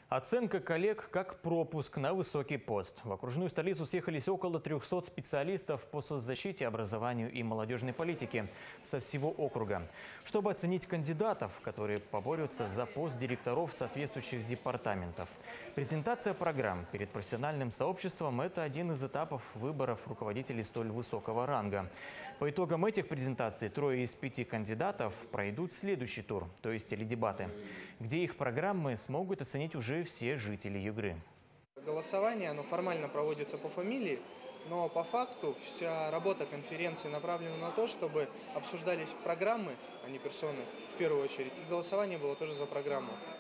Оценка коллег как пропуск на высокий пост. В окружную столицу съехались около 300 специалистов по соцзащите, образованию и молодежной политике со всего округа. Чтобы оценить кандидатов, которые поборются за пост директоров соответствующих департаментов. Презентация программ перед профессиональным сообществом – это один из этапов выборов руководителей столь высокого ранга. По итогам этих презентаций 3 из 5 кандидатов пройдут следующий тур, то есть теледебаты, где их программы смогут оценить уже все жители Югры. Голосование, оно формально проводится по фамилии, но по факту вся работа конференции направлена на то, чтобы обсуждались программы, а не персоны в первую очередь, и голосование было тоже за программу.